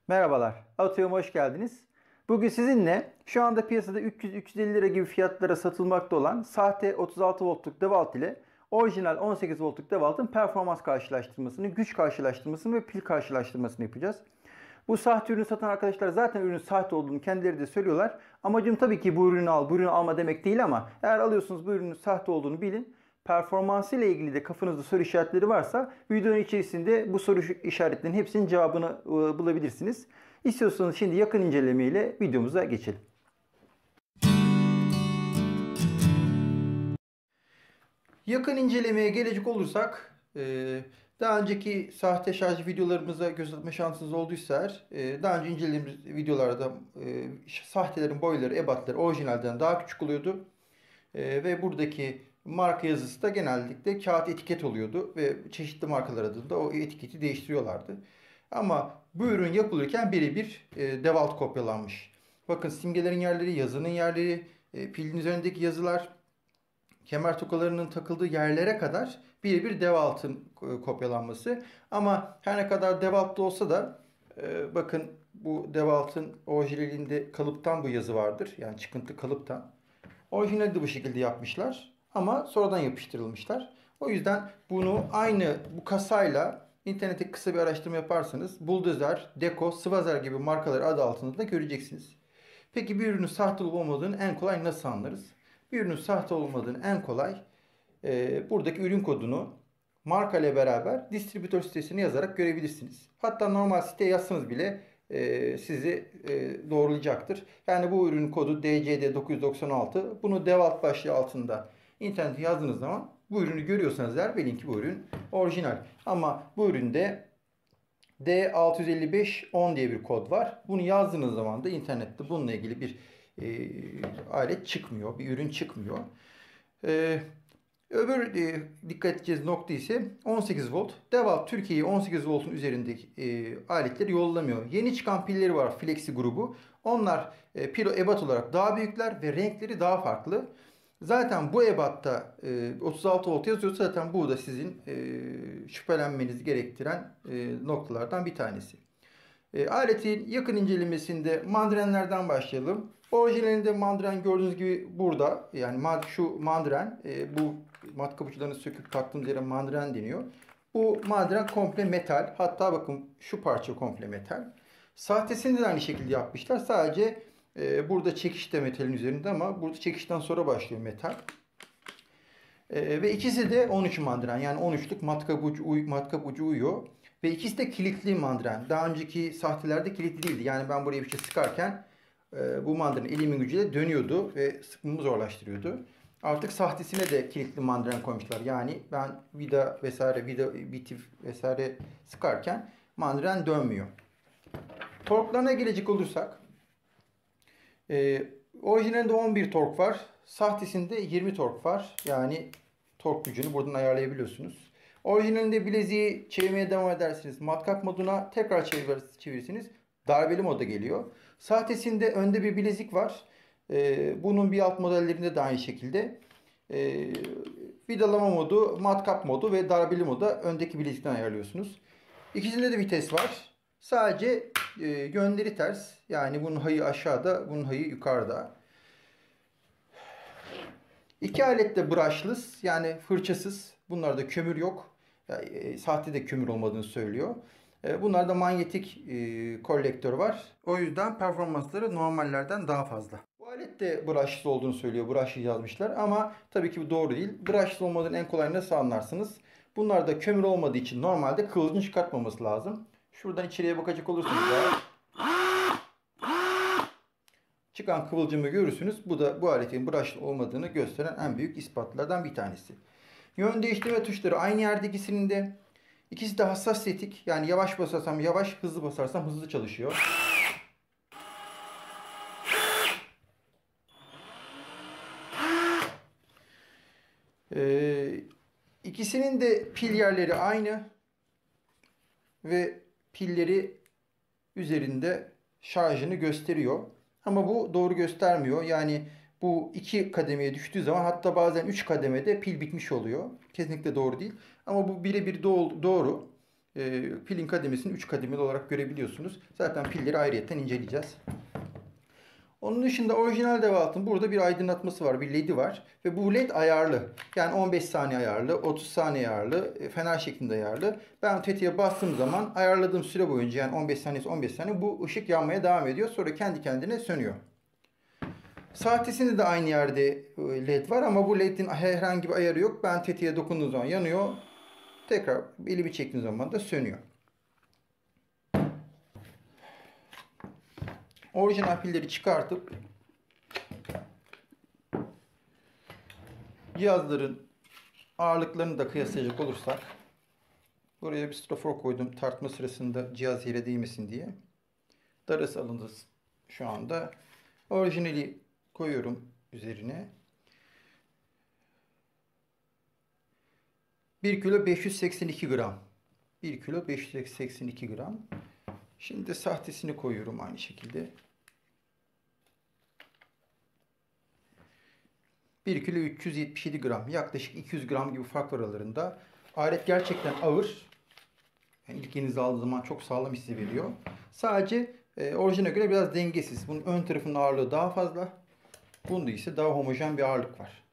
Merhabalar, Atıyorum hoş geldiniz. Bugün sizinle şu anda piyasada 300-350 lira gibi fiyatlara satılmakta olan sahte 36 voltluk DeWalt ile orijinal 18 voltluk DeWalt'ın performans karşılaştırmasını, güç karşılaştırmasını ve pil karşılaştırmasını yapacağız. Bu sahte ürünü satan arkadaşlar zaten ürünün sahte olduğunu kendileri de söylüyorlar. Amacım tabii ki bu ürünü al, bu ürünü alma demek değil ama eğer alıyorsunuz bu ürünün sahte olduğunu bilin. Performansı ile ilgili de kafanızda soru işaretleri varsa videonun içerisinde bu soru işaretlerinin hepsinin cevabını bulabilirsiniz. İstiyorsanız şimdi yakın inceleme ile videomuza geçelim. Yakın incelemeye gelecek olursak daha önceki sahte şarj videolarımıza göz atma şansınız olduysa daha önce incelediğimiz videolarda sahtelerin boyları, ebatları orijinalden daha küçük oluyordu. Ve buradaki marka yazısı da genellikle kağıt etiket oluyordu ve çeşitli markalar adında o etiketi değiştiriyorlardı. Ama bu ürün yapılırken birebir DeWalt kopyalanmış. Bakın simgelerin yerleri, yazının yerleri, pilin üzerindeki yazılar, kemer tokalarının takıldığı yerlere kadar birebir DeWalt'ın kopyalanması. Ama her ne kadar DeWalt'ta olsa da bakın bu DeWalt'ın orijinalinde kalıptan bu yazı vardır. Yani çıkıntı kalıptan. Orijinali de bu şekilde yapmışlar. Ama sonradan yapıştırılmışlar. O yüzden bunu aynı bu kasayla internette kısa bir araştırma yaparsanız Bulldozer, Deco, Svazer gibi markaları adı altında da göreceksiniz. Peki bir ürünün sahte olup olmadığını en kolay nasıl anlarız? Bir ürünün sahte olmadığını en kolay buradaki ürün kodunu marka ile beraber distribütör sitesine yazarak görebilirsiniz. Hatta normal siteye yazsanız bile sizi doğrulayacaktır. Yani bu ürün kodu DCD 996. Bunu DeWalt başlığı altında internete yazdığınız zaman bu ürünü görüyorsanız eğer bilin ki bu ürün orijinal. Ama bu üründe D65510 diye bir kod var. Bunu yazdığınız zaman da internette bununla ilgili bir alet çıkmıyor, bir ürün çıkmıyor. Öbür dikkat edeceğiz nokta ise 18 volt. DeWalt Türkiye'ye 18 voltun üzerindeki aletleri yollamıyor. Yeni çıkan pilleri var Flexi grubu. Onlar pil ebat olarak daha büyükler ve renkleri daha farklı. Zaten bu ebatta 36 volt yazıyorsa zaten bu da sizin şüphelenmenizi gerektiren noktalardan bir tanesi. Aletin yakın incelemesinde mandirenlerden başlayalım. Orijinalinde mandiren gördüğünüz gibi burada. Yani şu mandiren bu matkap uçlarını söküp taktığımız yere mandiren deniyor. Bu mandiren komple metal. Hatta bakın şu parça komple metal. Sahtesini de aynı şekilde yapmışlar. Sadece burada çekiş de metalin üzerinde ama burada çekişten sonra başlıyor metal. Ve ikisi de 13 mandiren. Yani 13'lük matkap ucu uyuyor. Ve ikisi de kilitli mandiren. Daha önceki sahtelerde kilitli değildi. Yani ben buraya bir şey sıkarken bu mandiren elimin gücüyle dönüyordu ve sıkmamı zorlaştırıyordu. Artık sahtesine de kilitli mandiren koymuşlar. Yani ben vida vesaire, bitif vesaire sıkarken mandiren dönmüyor. Torklarına gelecek olursak orijinalinde 11 tork var. Sahtesinde 20 tork var. Yani tork gücünü buradan ayarlayabiliyorsunuz. Orijinalinde bileziği çevirmeye devam edersiniz. Matkap moduna tekrar çevirirsiniz. Darbeli moda geliyor. Sahtesinde önde bir bilezik var. Bunun bir alt modellerinde de aynı şekilde. Vidalama modu, matkap modu ve darbeli moda öndeki bilezikten ayarlıyorsunuz. İkisinde de vites var. Sadece yönleri ters. Yani bunun hayı aşağıda, bunun hayı yukarıda. İki alet de brushless yani fırçasız. Bunlarda kömür yok. Sahte de kömür olmadığını söylüyor. Bunlarda manyetik kolektör var. O yüzden performansları normallerden daha fazla. Bu alet de brushless olduğunu söylüyor. Brushless yazmışlar ama tabii ki bu doğru değil. Brushless olmadığını en kolay nasıl anlarsınız? Bunlarda kömür olmadığı için normalde kıvılcım çıkartmaması lazım. Şuradan içeriye bakacak olursanız da çıkan kıvılcımı görürsünüz. Bu da bu aletin brushless olmadığını gösteren en büyük ispatlardan bir tanesi. Yön değiştirme tuşları aynı yerde ikisinin de. İkisi de hassas tetik. Yani yavaş basarsam yavaş, hızlı basarsam hızlı çalışıyor. İkisinin de pil yerleri aynı. Ve pilleri üzerinde şarjını gösteriyor. Ama bu doğru göstermiyor. Yani bu iki kademeye düştüğü zaman hatta bazen 3 kademede pil bitmiş oluyor. Kesinlikle doğru değil. Ama bu birebir doğru. Pilin kademesini 3 kademeli olarak görebiliyorsunuz. Zaten pilleri ayrıyetten inceleyeceğiz. Onun dışında orijinal DeWalt'ın burada bir aydınlatması var, bir LED'i var ve bu LED ayarlı. Yani 15 saniye ayarlı, 30 saniye ayarlı, fener şeklinde ayarlı. Ben tetiğe bastığım zaman ayarladığım süre boyunca, yani 15 saniye 15 saniye, bu ışık yanmaya devam ediyor. Sonra kendi kendine sönüyor. Sahtesinde de aynı yerde LED var ama bu LED'in herhangi bir ayarı yok. Ben tetiğe dokunduğum zaman yanıyor. Tekrar elimi çektiğim zaman da sönüyor. Orijinal pilleri çıkartıp cihazların ağırlıklarını da kıyaslayacak olursak, buraya bir strafor koydum tartma sırasında cihaz yere değmesin diye. Darası alındı şu anda. Orijinali koyuyorum üzerine. 1 kilo 582 gram. 1 kilo 582 gram. Şimdi de sahtesini koyuyorum aynı şekilde. 1 kilo 377 gram. Yaklaşık 200 gram gibi fark var aralarında. Alet gerçekten ağır. Yani ilk elinize aldığı zaman çok sağlam hissi veriyor. Sadece orijine göre biraz dengesiz. Bunun ön tarafının ağırlığı daha fazla. Bunda ise daha homojen bir ağırlık var.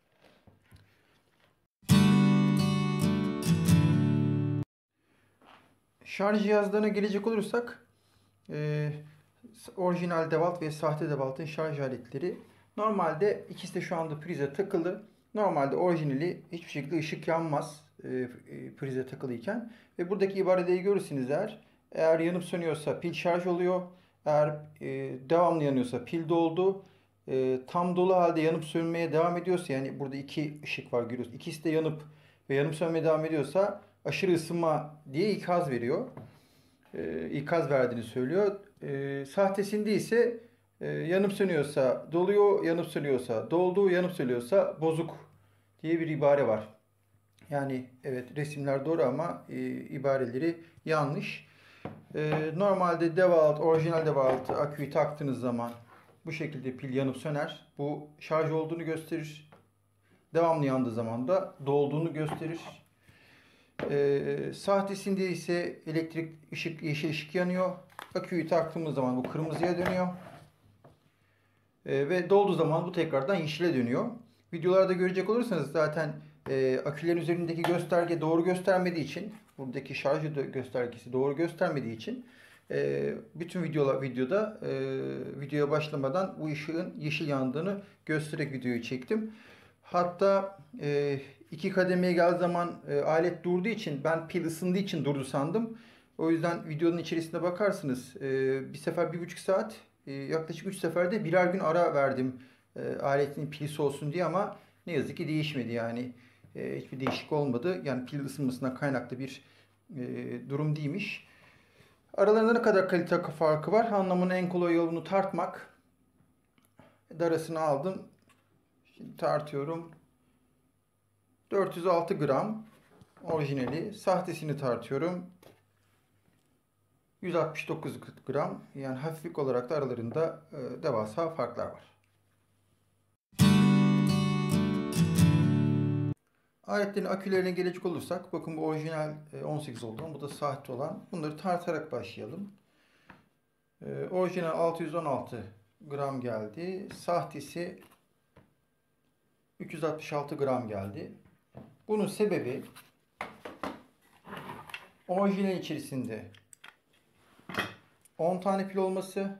Şarj cihazlarına gelecek olursak, orijinal DeWalt ve sahte DeWalt'ın şarj aletleri, normalde ikisi de şu anda prize takılı. Normalde orijinali hiçbir şekilde ışık yanmaz prize takılıyken. Ve buradaki ibareleri görürsünüz eğer yanıp sönüyorsa pil şarj oluyor. Eğer devamlı yanıyorsa pil doldu. Tam dolu halde yanıp sönmeye devam ediyorsa, yani burada iki ışık var görüyorsunuz. İkisi de yanıp ve yanıp sönmeye devam ediyorsa aşırı ısınma diye ikaz veriyor. İkaz verdiğini söylüyor. Sahtesinde ise yanıp sönüyorsa doluyor, yanıp sönüyorsa doldu, yanıp sönüyorsa bozuk diye bir ibare var. Yani evet, resimler doğru ama ibareleri yanlış. Normalde DeWalt, orijinal DeWalt aküyü taktığınız zaman bu şekilde pil yanıp söner. Bu şarj olduğunu gösterir. Devamlı yandığı zaman da dolduğunu gösterir. Sahtesinde ise elektrik ışık, yeşil ışık yanıyor. Aküyü taktığımız zaman bu kırmızıya dönüyor. Ve dolduğu zaman bu tekrardan yeşile dönüyor. Videolarda görecek olursanız zaten akülerin üzerindeki gösterge doğru göstermediği için, buradaki şarj göstergesi doğru göstermediği için bütün videoda videoya başlamadan bu ışığın yeşil yandığını göstererek videoyu çektim. Hatta iki kademeye geldiği zaman alet durduğu için, ben pil ısındığı için durdu sandım. O yüzden videonun içerisine bakarsınız. Bir sefer 1,5 saat, yaklaşık 3 seferde birer gün ara verdim aletin pili soğusun diye, ama ne yazık ki değişmedi yani. Hiçbir değişik olmadı. Yani pil ısınmasından kaynaklı bir durum değilmiş. Aralarında ne kadar kalite farkı var anlamanın en kolay yolunu tartmak. Darasını aldım. Şimdi tartıyorum. 406 gram orijinali. Sahtesini tartıyorum. 169 gram. Yani hafiflik olarak da aralarında devasa farklar var. Aletlerin akülerine gelecek olursak, bakın bu orijinal 18 olan, bu da sahte olan. Bunları tartarak başlayalım. Orijinal 616 gram geldi. Sahtesi 366 gram geldi. Bunun sebebi orijinal içerisinde 10 tane pil olması,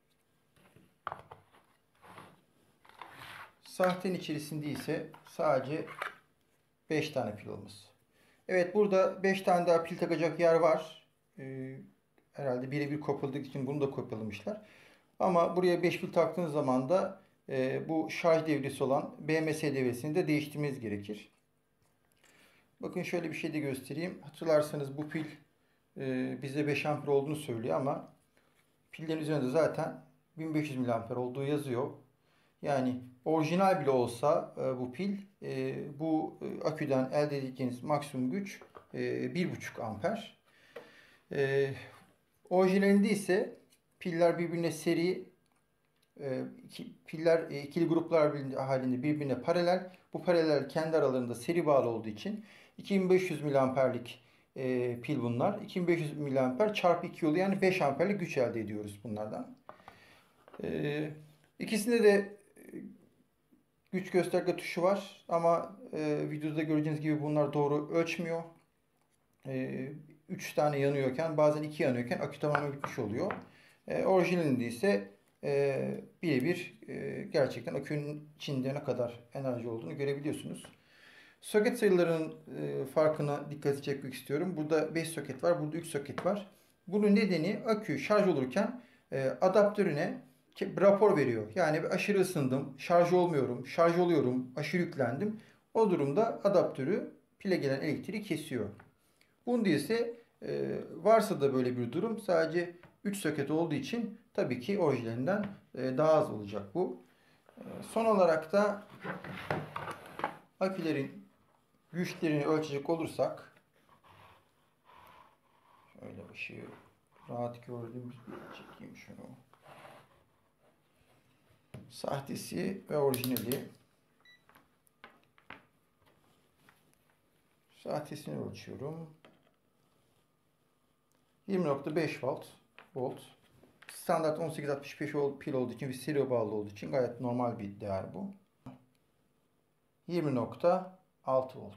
sahtenin içerisinde ise sadece 5 tane pil olması. Evet, burada 5 tane daha pil takacak yer var. Herhalde birebir kopyaladığı için bunu da kopyalamışlar. Ama buraya 5 pil taktığınız zaman da bu şarj devresi olan BMS devresini de değiştirmeniz gerekir. Bakın şöyle bir şey de göstereyim. Hatırlarsanız bu pil bize 5 amper olduğunu söylüyor ama pillerin üzerinde zaten 1500 miliamper olduğu yazıyor. Yani orijinal bile olsa bu pil, bu aküden elde edeceğiniz maksimum güç 1,5 amper. Orijinalinde ise piller birbirine seri, piller ikili gruplar halinde birbirine paralel. Bu paralel kendi aralarında seri bağlı olduğu için 2500 miliamperlik pil bunlar. 2500 miliamper çarpı 2 oluyor. Yani 5 amperlik güç elde ediyoruz bunlardan. İkisinde de güç gösterge tuşu var. Ama videoda göreceğiniz gibi bunlar doğru ölçmüyor. 3 tane yanıyorken bazen 2 yanıyorken akü tamamen bitmiş oluyor. Orijinalinde ise birebir gerçekten akünün içinde ne kadar enerji olduğunu görebiliyorsunuz. Soket sayılarının farkına dikkat çekmek istiyorum. Burada 5 soket var, burada 3 soket var. Bunun nedeni akü şarj olurken adaptörüne rapor veriyor. Yani aşırı ısındım, şarj olmuyorum, şarj oluyorum, aşırı yüklendim. O durumda adaptörü pile gelen elektriği kesiyor. Bunda ise varsa da böyle bir durum sadece 3 soket olduğu için tabii ki orijinalinden daha az olacak bu. Son olarak da akülerin güçlerini ölçecek olursak şöyle ışığı rahat gördüğümüz bir çekeyim şunu. Sahtesi ve orijinali. Sahtesini ölçüyorum. 20.5 volt. Standart 1865 pil olduğu için ve seriye bağlı olduğu için gayet normal bir değer bu. 20.6 volt.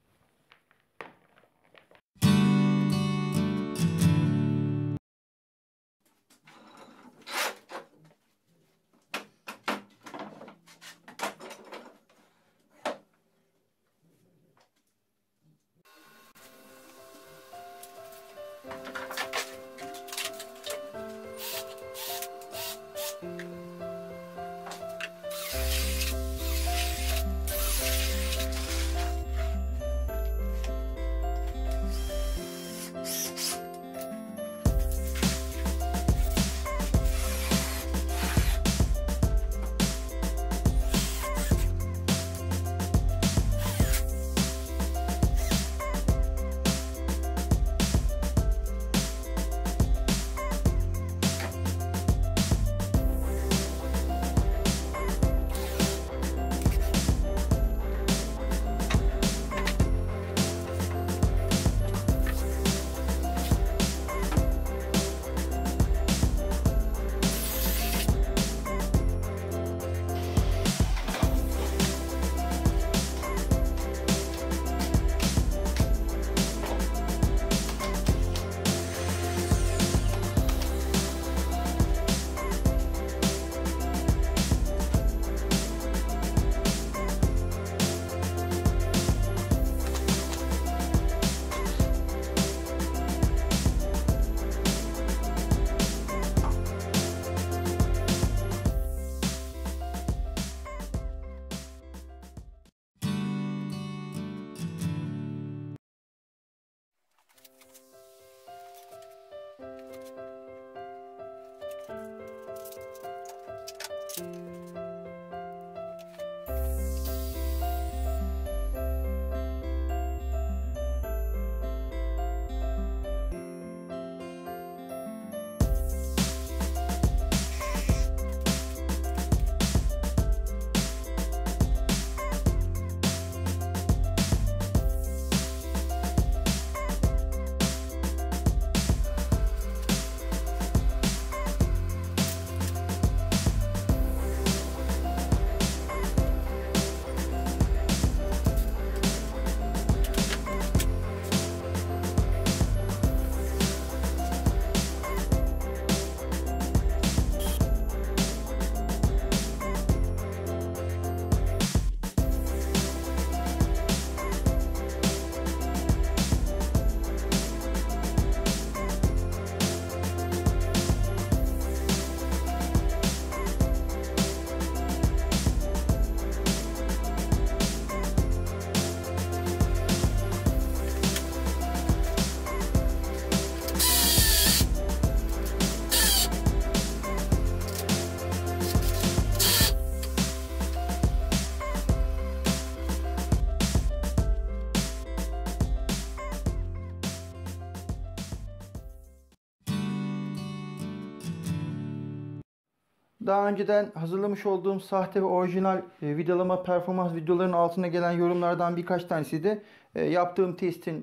Daha önceden hazırlamış olduğum sahte ve orijinal vidalama performans videolarının altına gelen yorumlardan birkaç tanesi de yaptığım testin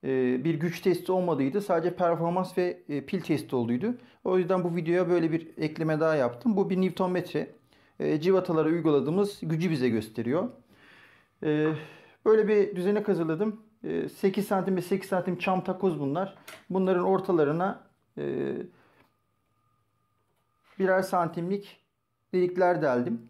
bir güç testi olmadıydı. Sadece performans ve pil testi olduydu. O yüzden bu videoya böyle bir ekleme daha yaptım. Bu bir Newton metre. Civatalara uyguladığımız gücü bize gösteriyor. Böyle bir düzenek hazırladım. 8 santim ve 8 santim çam takoz bunlar. Bunların ortalarına birer santimlik delikler deldim.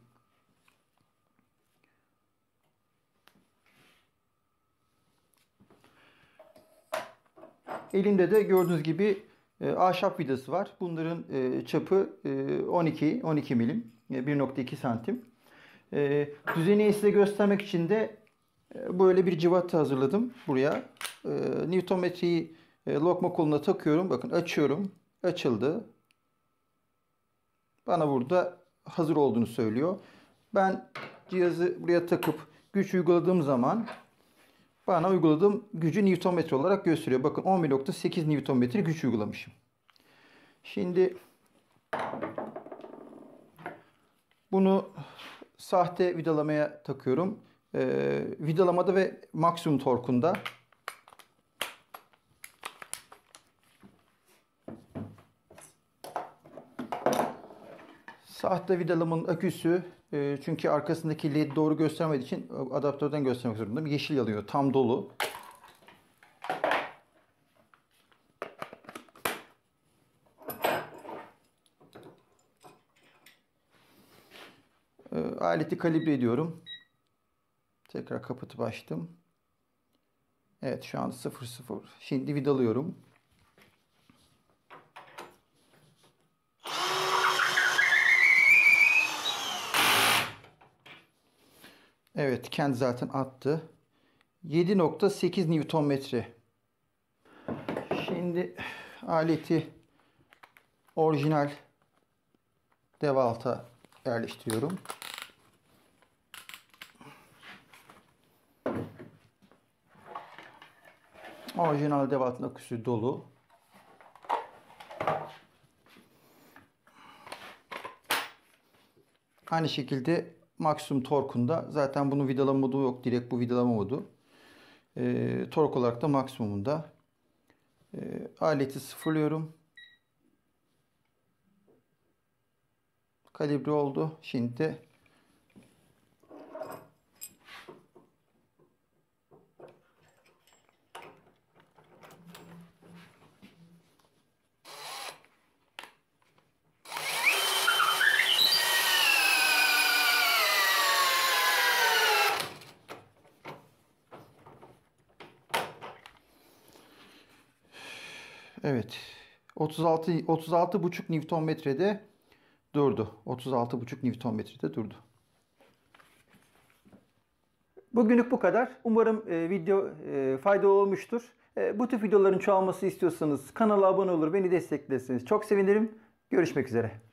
Elimde de gördüğünüz gibi ahşap vidası var. Bunların çapı 12 milim, 1,2 santim. Düzeneyi size göstermek için de böyle bir cıvata hazırladım buraya. Newton metreyi lokma koluna takıyorum. Bakın açıyorum. Açıldı. Bana burada hazır olduğunu söylüyor. Ben cihazı buraya takıp güç uyguladığım zaman bana uyguladığım gücü Newton metre olarak gösteriyor. Bakın 11,8 Newton metre güç uygulamışım. Şimdi bunu sahte vidalamaya takıyorum. Vidalamada ve maksimum torkunda. Sahte vidalamanın aküsü çünkü arkasındaki led doğru göstermediği için adaptörden göstermek zorundayım. Yeşil yanıyor. Tam dolu. Aleti kalibre ediyorum. Tekrar kapatıp açtım. Evet, şu an 0,0. Şimdi vidalıyorum. Evet, kendi zaten attı. 7,8 Newton metre. Şimdi aleti orijinal DeWalt'a yerleştiriyorum. Orijinal DeWalt'ın aküsü dolu. Aynı şekilde maksimum torkunda, zaten bunun vidalama modu yok. Direkt bu vidalama modu. Tork olarak da maksimumunda. Aleti sıfırlıyorum. Kalibre oldu. Şimdi de evet. 36,5 Newton metrede durdu. 36,5 Newton metrede durdu. Bugünlük bu kadar. Umarım video faydalı olmuştur. Bu tip videoların çoğalması istiyorsanız kanala abone olur, beni desteklerseniz çok sevinirim. Görüşmek üzere.